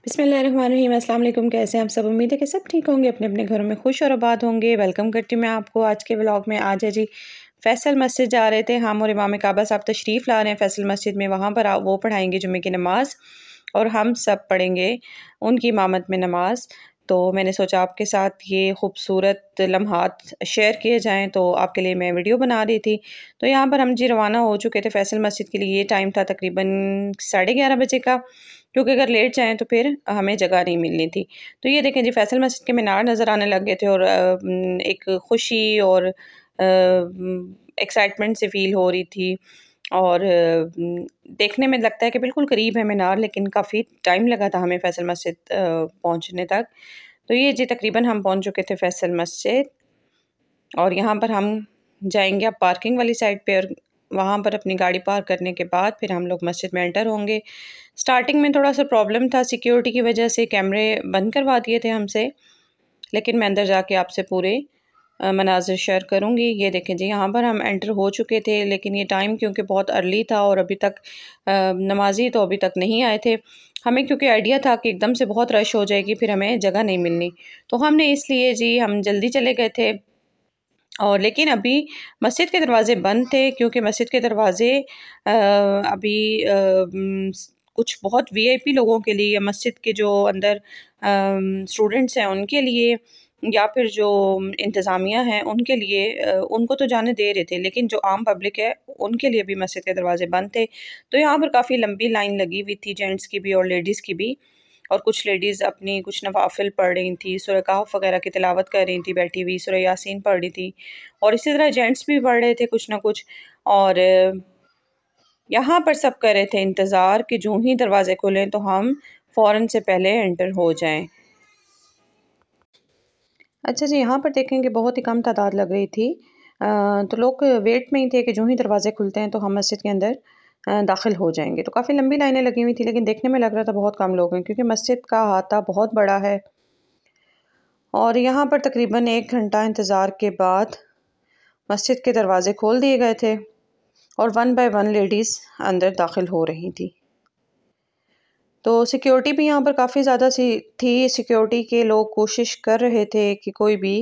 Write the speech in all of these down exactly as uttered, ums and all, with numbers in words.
बिस्मिल्लाहिर्रहमानिर्रहीम। अस्सलाम वालेकुम। कैसे हैं आप सब? उम्मीद है कि सब ठीक होंगे, अपने अपने घरों में खुश और आबाद होंगे। वेलकम करती हूँ मैं आपको आज के व्लॉग में। आज है जी फैसल मस्जिद जा रहे थे हम और इमाम काबा साहब तशरीफ़ ला रहे हैं फैसल मस्जिद में। वहाँ पर वो पढ़ाएंगे जुम्मे की नमाज़ और हम सब पढ़ेंगे उनकी इमामत में नमाज। तो मैंने सोचा आपके साथ ये ख़ूबसूरत लम्हात शेयर किए जाएँ, तो आपके लिए मैं वीडियो बना रही थी। तो यहाँ पर हम जी रवाना हो चुके थे फैसल मस्जिद के लिए। ये टाइम था तकरीबन साढ़े ग्यारह बजे का, क्योंकि अगर लेट जाएँ तो फिर हमें जगह नहीं मिलनी थी। तो ये देखें जी फैसल मस्जिद के मीनार नज़र आने लग गए थे और एक ख़ुशी और एक्साइटमेंट से फ़ील हो रही थी। और देखने में लगता है कि बिल्कुल करीब है मीनार, लेकिन काफ़ी टाइम लगा था हमें फैसल मस्जिद पहुँचने तक। तो ये जी तकरीबन हम पहुँच चुके थे फैसल मस्जिद और यहाँ पर हम जाएंगे अब पार्किंग वाली साइड पे और वहाँ पर अपनी गाड़ी पार्क करने के बाद फिर हम लोग मस्जिद में एंटर होंगे। स्टार्टिंग में थोड़ा सा प्रॉब्लम था, सिक्योरिटी की वजह से कैमरे बंद करवा दिए थे हमसे, लेकिन मैं अंदर जाके आपसे पूरे मनाज़िर शेयर करूँगी। ये देखें जी यहाँ पर हम एंटर हो चुके थे, लेकिन ये टाइम क्योंकि बहुत अर्ली था और अभी तक नमाजी तो अभी तक नहीं आए थे। हमें क्योंकि आइडिया था कि एकदम से बहुत रश हो जाएगी, फिर हमें जगह नहीं मिलनी, तो हमने इसलिए जी हम जल्दी चले गए थे। और लेकिन अभी मस्जिद के दरवाज़े बंद थे, क्योंकि मस्जिद के दरवाज़े अभी आ, कुछ बहुत वीआईपी लोगों के लिए, मस्जिद के जो अंदर स्टूडेंट्स हैं उनके लिए, या फिर जो इंतज़ामिया हैं उनके लिए, उनको तो जाने दे रहे थे, लेकिन जो आम पब्लिक है उनके लिए भी मस्जिद के दरवाज़े बंद थे। तो यहाँ पर काफ़ी लंबी लाइन लगी हुई थी, जेंट्स की भी और लेडीज़ की भी। और कुछ लेडीज़ अपनी कुछ नवाफिल पढ़ रही थी, सूरह कहफ वगैरह की तिलावत कर रही थी बैठी हुई, सूरह यासीन पढ़ रही थी, और इसी तरह जेंट्स भी पढ़ रहे थे कुछ ना कुछ। और यहाँ पर सब कर रहे थे इंतज़ार कि जो ही दरवाज़े खुलें तो हम फ़ौरन से पहले एंटर हो जाएं। अच्छा जी, यहाँ पर देखेंगे बहुत ही कम तादाद लग रही थी, आ, तो लोग वेट में ही थे कि जो ही दरवाज़े खुलते हैं तो हम मस्जिद के अंदर दाखिल हो जाएंगे। तो काफ़ी लंबी लाइनें लगी हुई थी, लेकिन देखने में लग रहा था बहुत कम लोग हैं, क्योंकि मस्जिद का अहाता बहुत बड़ा है। और यहाँ पर तकरीबन एक घंटा इंतज़ार के बाद मस्जिद के दरवाज़े खोल दिए गए थे और वन बाय वन लेडीज़ अंदर दाखिल हो रही थी। तो सिक्योरिटी भी यहाँ पर काफ़ी ज़्यादा सी थी। सिक्योरिटी के लोग कोशिश कर रहे थे कि कोई भी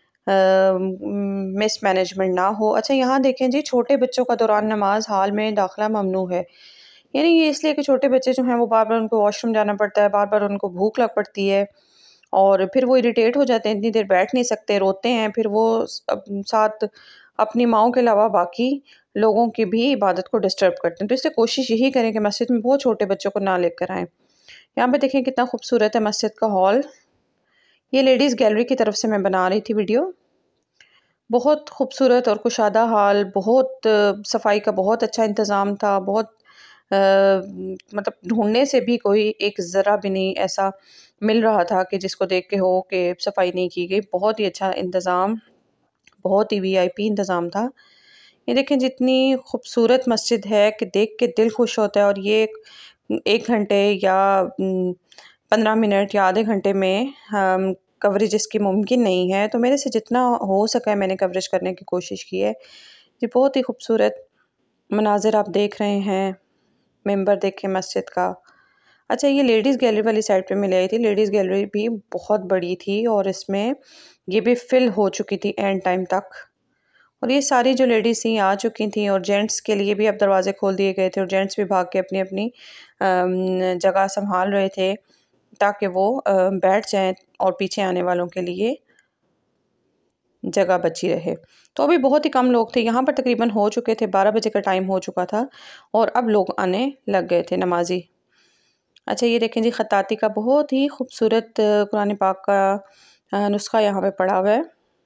मिस मैनेजमेंट ना हो। अच्छा, यहाँ देखें जी छोटे बच्चों का दौरान नमाज हाल में दाखिला ममनू है। यानी ये इसलिए कि छोटे बच्चे जो हैं वो बार बार उनको वॉशरूम जाना पड़ता है, बार बार उनको भूख लग पड़ती है और फिर वो इरिटेट हो जाते हैं, इतनी देर बैठ नहीं सकते, रोते हैं, फिर वो साथ अपनी माओं के अलावा बाकी लोगों की भी इबादत को डिस्टर्ब करते हैं। तो इसलिए कोशिश यही करें कि मस्जिद में बहुत छोटे बच्चों को ना लेकर आएँ। यहाँ पे देखें कितना खूबसूरत है मस्जिद का हॉल। ये लेडीज़ गैलरी की तरफ से मैं बना रही थी वीडियो। बहुत खूबसूरत और कुशादा हाल, बहुत सफाई का बहुत अच्छा इंतज़ाम था। बहुत आ, मतलब ढूंढने से भी कोई एक ज़रा भी नहीं ऐसा मिल रहा था कि जिसको देख के हो कि सफाई नहीं की गई। बहुत ही अच्छा इंतज़ाम, बहुत ही वीआईपी इंतज़ाम था। ये देखें जितनी खूबसूरत मस्जिद है कि देख के दिल खुश होता है। और ये एक घंटे या पंद्रह मिनट या आधे घंटे में हम कवरेज इसकी मुमकिन नहीं है, तो मेरे से जितना हो सका है मैंने कवरेज करने की कोशिश की है। ये बहुत ही खूबसूरत मनाजिर आप देख रहे हैं। मेंबर देखें मस्जिद का। अच्छा, ये लेडीज़ गैलरी वाली साइड पे मैं ले आई थी। लेडीज़ गैलरी भी बहुत बड़ी थी और इसमें ये भी फिल हो चुकी थी एंड टाइम तक। और ये सारी जो लेडीज़ थी आ चुकी थी और जेंट्स के लिए भी अब दरवाजे खोल दिए गए थे और जेंट्स भी भाग के अपनी अपनी जगह संभाल रहे थे ताकि वो बैठ जाएं और पीछे आने वालों के लिए जगह बची रहे। तो अभी बहुत ही कम लोग थे। यहाँ पर तकरीबन हो चुके थे बारह बजे का टाइम हो चुका था और अब लोग आने लग गए थे नमाजी। अच्छा, ये देखें जी खत्ताती का बहुत ही खूबसूरत कुरान पाक का नुस्खा यहाँ पे पड़ा हुआ है।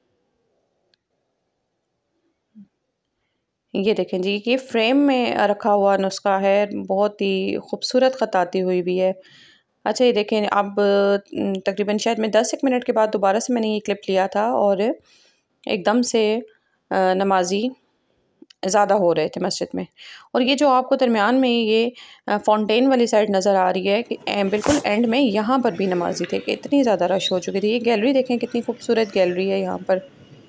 ये देखें जी, ये फ्रेम में रखा हुआ नुस्खा है, बहुत ही खूबसूरत खत्ताती हुई भी है। अच्छा, ये देखें अब तकरीबन शायद मैं दस एक मिनट के बाद दोबारा से मैंने ये क्लिप लिया था और एकदम से नमाजी ज़्यादा हो रहे थे मस्जिद में। और ये जो आपको दरमियान में ये फाउंटेन वाली साइड नज़र आ रही है कि बिल्कुल एंड में यहाँ पर भी नमाजी थे कि इतनी ज़्यादा रश हो चुकी थी। ये गैलरी देखें कितनी खूबसूरत गैलरी है यहाँ पर।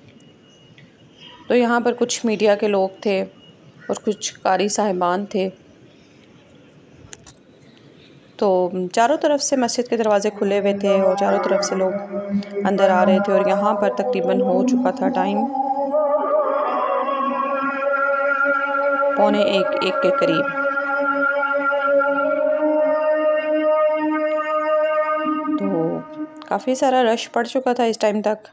तो यहाँ पर कुछ मीडिया के लोग थे और कुछ कारी साहिबान थे। तो चारों तरफ से मस्जिद के दरवाज़े खुले हुए थे और चारों तरफ से लोग अंदर आ रहे थे और यहाँ पर तकरीबन हो चुका था टाइम पौने एक एक के करीब। तो काफ़ी सारा रश पड़ चुका था इस टाइम तक।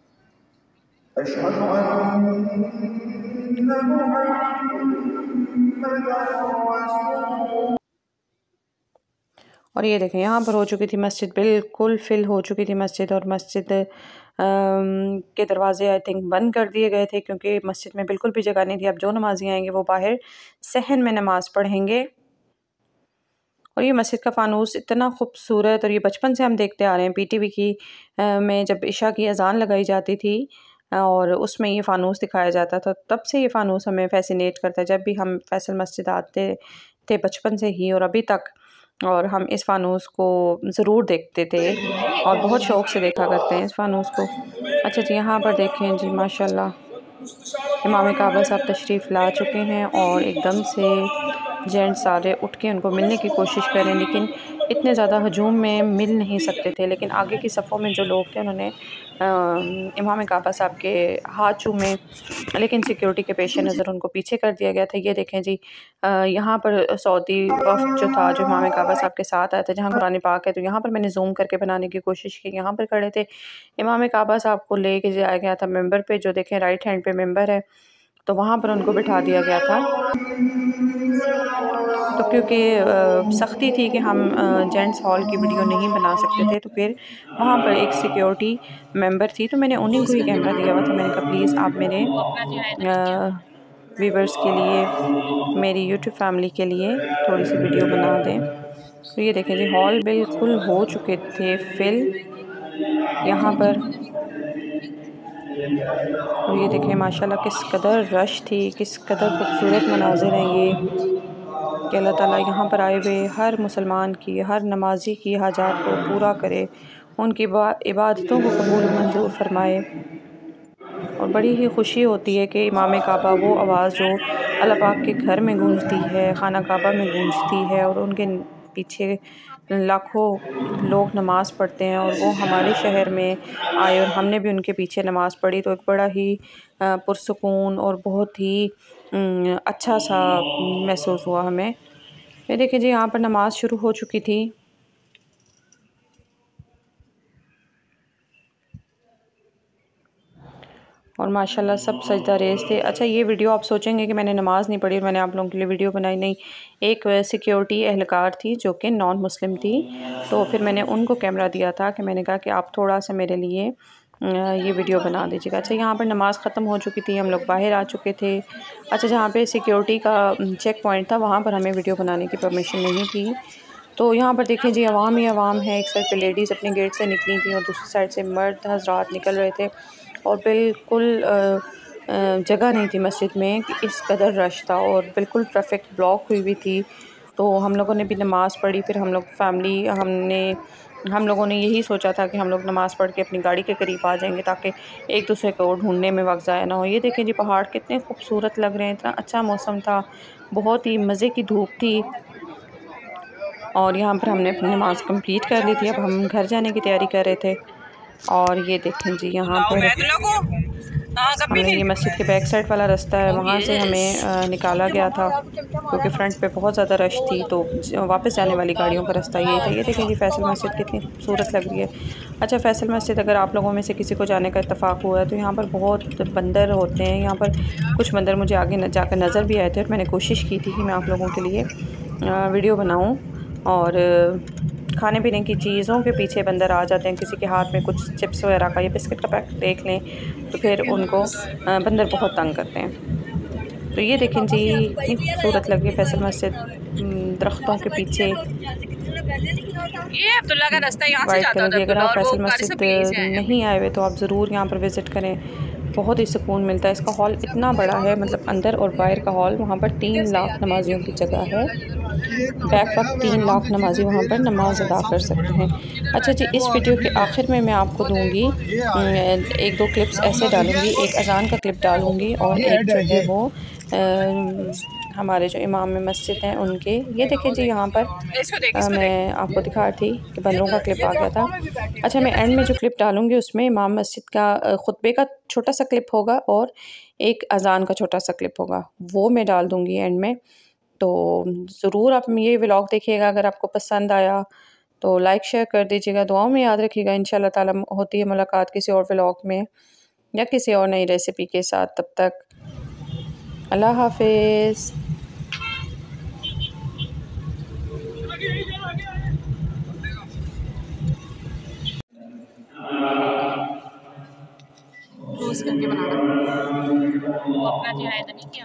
और ये देखें यहाँ पर हो चुकी थी मस्जिद, बिल्कुल फिल हो चुकी थी मस्जिद। और मस्जिद के दरवाज़े आई थिंक बंद कर दिए गए थे क्योंकि मस्जिद में बिल्कुल भी जगह नहीं थी। अब जो नमाजी आएंगे वो बाहर सहन में नमाज़ पढ़ेंगे। और ये मस्जिद का फ़ानूस इतना खूबसूरत, और ये बचपन से हम देखते आ रहे हैं। पीटीवी की में जब इशा की अजान लगाई जाती थी और उसमें ये फ़ानूस दिखाया जाता था, तब से ये फ़ानूस हमें फ़ैसिनेट करता है। जब भी हम फैसल मस्जिद आते थे बचपन से ही और अभी तक, और हम इस फ़ानूस को ज़रूर देखते थे और बहुत शौक़ से देखा करते हैं इस फ़ानूस को। अच्छा जी, यहाँ पर देखें जी माशाल्लाह इमाम काबा साहब तशरीफ़ ला चुके हैं और एकदम से जेंट्स सारे उठ के उनको मिलने की कोशिश करें, लेकिन इतने ज़्यादा हजूम में मिल नहीं सकते थे। लेकिन आगे की सफ़ों में जो लोग थे उन्होंने इमाम काबा साहब के हाथ चूमे, लेकिन सिक्योरिटी के पेश नज़र उनको पीछे कर दिया गया था। ये देखें जी, यहाँ पर सऊदी वफ़द जो था, जो इमाम काबा साहब के साथ आया था, जहाँ कुरान पाक है, तो यहाँ पर मैंने जूम करके बनाने की कोशिश की। यहाँ पर खड़े थे, इमाम काबा साहब को ले के जाया गया था मेंबर पे, जो देखें राइट हैंड पे मेंबर है, तो वहाँ पर उनको बिठा दिया गया था। तो क्योंकि सख्ती थी कि हम जेंट्स हॉल की वीडियो नहीं बना सकते थे, तो फिर वहाँ पर एक सिक्योरिटी मेंबर थी, तो मैंने उन्हीं को ही कैमरा दिया हुआ था। मैंने कहा प्लीज़ आप मेरे व्यूवर्स के लिए, मेरी यूट्यूब फैमिली के लिए थोड़ी सी वीडियो बना दें। तो ये देखें जी, हॉल बिल्कुल हो चुके थे फिल यहाँ पर। और ये देखें माशाल्लाह किस कदर रश थी, किस कदर खूबसूरत मनाजिर हैं ये, कि अल्लाह ताला यहाँ पर आए हुए हर मुसलमान की, हर नमाजी की हाजात को पूरा करे, उनकी इबादतों को कबूल मंजूर फरमाए। और बड़ी ही खुशी होती है कि इमाम काबा वो आवाज़ जो अल्लाह पाक के घर में गूंजती है, खाना काबा में गूंजती है, और उनके पीछे लाखों लोग नमाज़ पढ़ते हैं, और वो हमारे शहर में आए और हमने भी उनके पीछे नमाज़ पढ़ी, तो एक बड़ा ही पुरसुकून और बहुत ही अच्छा सा महसूस हुआ हमें। ये देखिए जी, यहाँ पर नमाज़ शुरू हो चुकी थी। और माशाल्लाह सब सजदा रेज़ थे। अच्छा, ये वीडियो आप सोचेंगे कि मैंने नमाज़ नहीं पढ़ी और मैंने आप लोगों के लिए वीडियो बनाई, नहीं। एक सिक्योरिटी एहलकार थी जो कि नॉन मुस्लिम थी, तो फिर मैंने उनको कैमरा दिया था कि मैंने कहा कि आप थोड़ा सा मेरे लिए ये वीडियो बना दीजिएगा। अच्छा, यहाँ पर नमाज़ ख़त्म हो चुकी थी, हम लोग बाहर आ चुके थे। अच्छा, जहाँ पे सिक्योरिटी का चेक पॉइंट था वहाँ पर हमें वीडियो बनाने की परमिशन नहीं थी। तो यहाँ पर देखें जी, अवाम ही अवाम है। एक साइड पे लेडीज़ अपने गेट से निकली थी और दूसरी साइड से मर्द हज़रात निकल रहे थे, और बिल्कुल जगह नहीं थी मस्जिद में कि इस कदर रश था, और बिल्कुल ट्रैफिक ब्लॉक हुई हुई थी। तो हम लोगों ने भी नमाज़ पढ़ी। फिर हम लोग फैमिली हमने हम लोगों ने यही सोचा था कि हम लोग नमाज़ पढ़ के अपनी गाड़ी के करीब आ जाएंगे ताकि एक दूसरे को ढूंढने में वक्त ज़ाया ना हो। ये देखें जी, पहाड़ कितने खूबसूरत लग रहे हैं, इतना अच्छा मौसम था, बहुत ही मज़े की धूप थी। और यहाँ पर हमने अपनी नमाज़ कंप्लीट कर ली थी। अब हम घर जाने की तैयारी कर रहे थे। और ये देखें जी, यहाँ पर हमने ये मस्जिद के बैक साइड वाला रास्ता है, वहाँ से हमें आ, निकाला गया था क्योंकि फ्रंट पे बहुत ज़्यादा रश थी, तो वापस जाने वाली गाड़ियों का रास्ता ये था। ये देखें जी, फैसल मस्जिद कितनी खूबसूरत लग रही है। अच्छा, फैसल मस्जिद अगर आप लोगों में से किसी को जाने का इत्तेफाक हुआ है तो यहाँ पर बहुत बंदर होते हैं। यहाँ पर कुछ बंदर मुझे आगे न, जाकर नज़र भी आए थे, और मैंने कोशिश की थी कि मैं आप लोगों के लिए आ, वीडियो बनाऊँ। और खाने पीने की चीज़ों के पीछे बंदर आ जाते हैं, किसी के हाथ में कुछ चिप्स वगैरह का या बिस्किट का पैकेट देख लें तो फिर उनको बंदर बहुत तंग करते हैं। तो ये देखें जी, इतनी खूबसूरत लग रही है फैसल मस्जिद दरख्तों के पीछे। ये अब्दुल्ला का रास्ता यहाँ से जाता है। अगर आप फैसल मस्जिद नहीं आए हुए तो आप ज़रूर यहाँ पर विज़िट करें, बहुत ही सुकून मिलता है। इसका हॉल इतना बड़ा है, मतलब अंदर और बाहर का हॉल। वहाँ पर तीन लाख नमाजियों की जगह है। बैक वक्त तीन लाख नमाजी वहाँ पर नमाज अदा कर सकते हैं। अच्छा जी, इस वीडियो के आखिर में मैं आपको दूंगी एक दो क्लिप्स ऐसे डालूंगी, एक अजान का क्लिप डालूंगी और एक जो है वो हमारे जो इमाम मस्जिद हैं उनके। ये देखें जी यहाँ पर आ, मैं आपको दिखा रही थी कि बंदरों का क्लिप आ गया था। अच्छा, मैं एंड में जो क्लिप डालूँगी उसमें इमाम मस्जिद का खुतबे का छोटा सा क्लिप होगा और एक अजान का छोटा सा क्लिप होगा, वो मैं डाल दूँगी एंड में। तो ज़रूर आप ये व्लॉग देखिएगा। अगर आपको पसंद आया तो लाइक शेयर कर दीजिएगा, दुआओं में याद रखिएगा। इंशाल्लाह ताला होती है मुलाकात किसी और व्लॉग में या किसी और नई रेसिपी के साथ। तब तक अल्लाह हाफिज़। रोस्ट करके बनाना, वो अपना चेहरा तो नहीं किया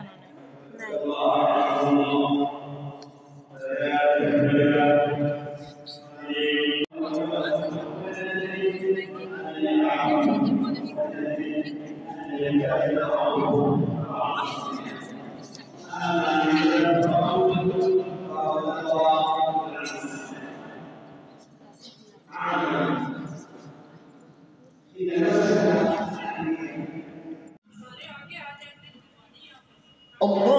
उन्होंने।